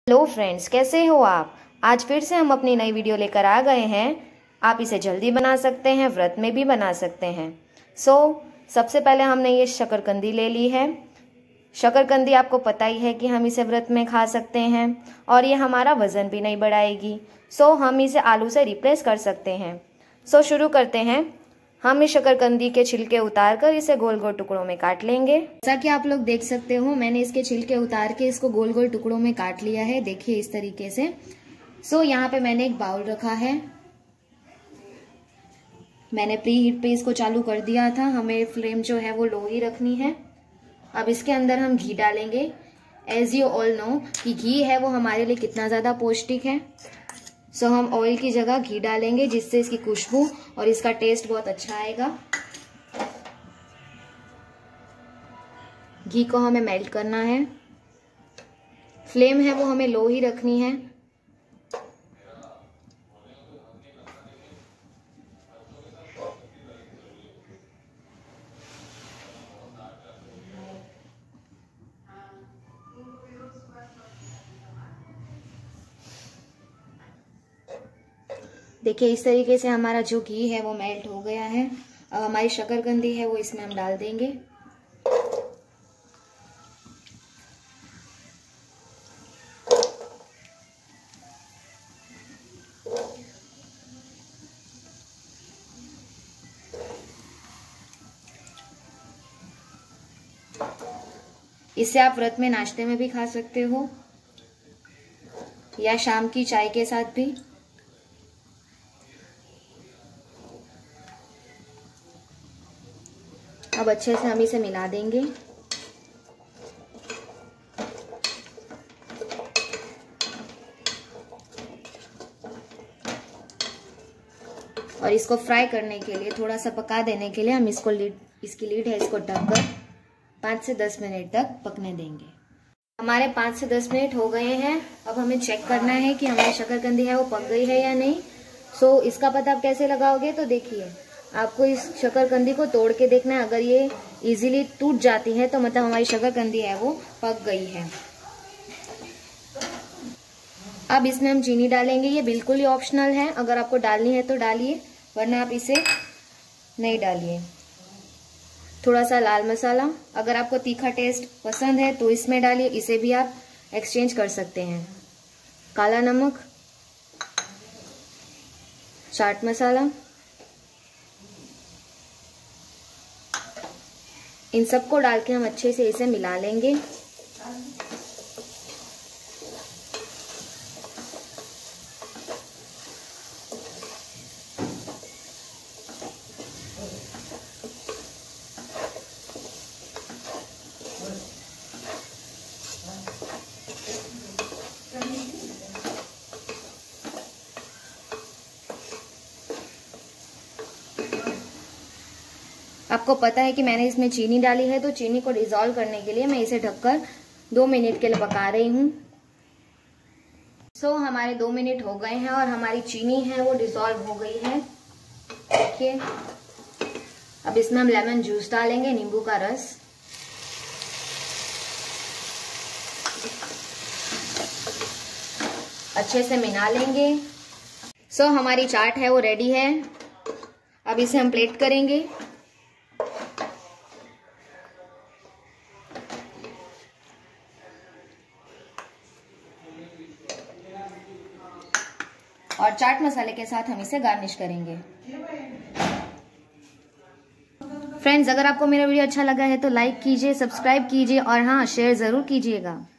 Hello friends, कैसे हो आप। आज फिर से हम अपनी नई वीडियो लेकर आ गए हैं। आप इसे जल्दी बना सकते हैं, व्रत में भी बना सकते हैं। सबसे पहले हमने ये शकरकंदी ले ली है। शकरकंदी आपको पता ही है कि हम इसे व्रत में खा सकते हैं और ये हमारा वज़न भी नहीं बढ़ाएगी। हम इसे आलू से रिप्लेस कर सकते हैं। शुरू करते हैं। हम इस शकरकंदी के छिलके उतार कर इसे गोल गोल टुकड़ों में काट लेंगे। जैसा कि आप लोग देख सकते हो, मैंने इसके छिलके उतार के इसको गोल गोल टुकड़ों में काट लिया है। देखिए इस तरीके से। यहाँ पे मैंने एक बाउल रखा है। मैंने प्री हीट पे इसको चालू कर दिया था। हमें फ्लेम जो है वो लो ही रखनी है। अब इसके अंदर हम घी डालेंगे। एज यू ऑल नो कि घी है वो हमारे लिए कितना ज्यादा पौष्टिक है। हम ऑयल की जगह घी डालेंगे, जिससे इसकी खुशबू और इसका टेस्ट बहुत अच्छा आएगा। घी को हमें मेल्ट करना है। फ्लेम है वो हमें लो ही रखनी है। देखिए इस तरीके से हमारा जो घी है वो मेल्ट हो गया है। अब हमारी शकरकंदी है वो इसमें हम डाल देंगे। इसे आप व्रत में नाश्ते में भी खा सकते हो या शाम की चाय के साथ भी। अब अच्छे से हम इसे मिला देंगे। और इसको फ्राई करने के लिए, थोड़ा सा पका देने के लिए हम इसकी लीड है इसको ढककर 5 से 10 मिनट तक पकने देंगे। हमारे 5 से 10 मिनट हो गए हैं। अब हमें चेक करना है कि हमारी शकरकंदी है वो पक गई है या नहीं। इसका पता आप कैसे लगाओगे, तो देखिए आपको इस शकरकंदी को तोड़ के देखना है। अगर ये इजीली टूट जाती है तो मतलब हमारी शकरकंदी है वो पक गई है। अब इसमें हम चीनी डालेंगे। ये बिल्कुल ही ऑप्शनल है, अगर आपको डालनी है तो डालिए, वरना आप इसे नहीं डालिए। थोड़ा सा लाल मसाला, अगर आपको तीखा टेस्ट पसंद है तो इसमें डालिए, इसे भी आप एक्सचेंज कर सकते हैं। काला नमक, चाट मसाला, इन सबको डाल के हम अच्छे से इसे मिला लेंगे। आपको पता है कि मैंने इसमें चीनी डाली है, तो चीनी को डिसॉल्व करने के लिए मैं इसे ढककर 2 मिनट के लिए पका रही हूँ। हमारे 2 मिनट हो गए हैं और हमारी चीनी है वो डिसॉल्व हो गई है। देखिए अब इसमें हम लेमन जूस डालेंगे, नींबू का रस। अच्छे से मिला लेंगे। हमारी चाट है वो रेडी है। अब इसे हम प्लेट करेंगे। और चाट मसाले के साथ हम इसे गार्निश करेंगे। फ्रेंड्स, अगर आपको मेरा वीडियो अच्छा लगा है तो लाइक कीजिए, सब्सक्राइब कीजिए और हाँ, शेयर जरूर कीजिएगा।